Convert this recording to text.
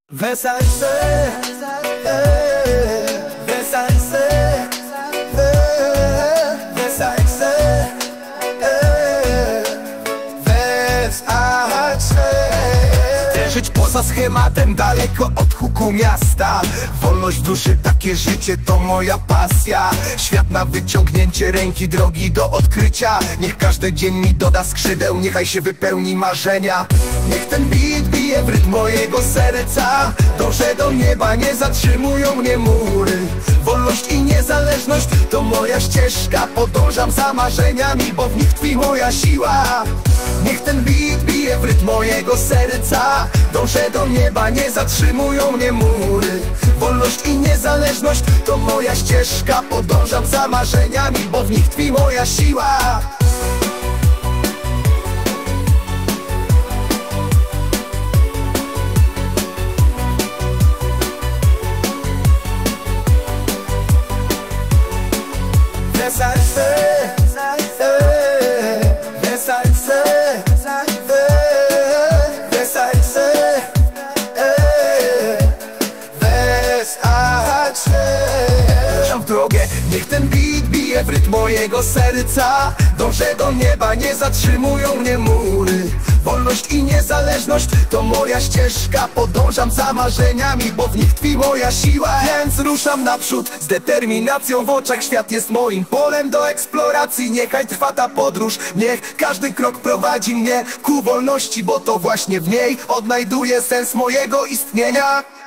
Weselce, weselce, weselce, żyć poza schematem, daleko od huku miasta. Wolność duszy, takie życie to moja pasja. Świat na wyciągnięcie ręki, drogi do odkrycia. Niech każdy dzień mi doda skrzydeł, niechaj się wypełni marzenia. Niech ten beat bije w rytm mojego serca. Dążę do nieba, nie zatrzymują mnie mury. Wolność i niezależność to moja ścieżka. Podążam za marzeniami, bo w nich tkwi moja siła. Niech ten beat bije w rytm mojego serca. Dążę do nieba, nie zatrzymują mnie mury. Wolność i niezależność to moja ścieżka. Podążam za marzeniami, bo w nich tkwi moja siła. Weselce, weselce, weselce, ruszam w drogę, niech ten beat bije w rytm mojego serca. Dążę do nieba, nie zatrzymują mnie mury. Wolność i niezależność to moja ścieżka. Podążam za marzeniami, bo w nich tkwi moja siła. Więc ruszam naprzód z determinacją w oczach. Świat jest moim polem do eksploracji. Niechaj trwa ta podróż, niech każdy krok prowadzi mnie ku wolności, bo to właśnie w niej odnajduję sens mojego istnienia.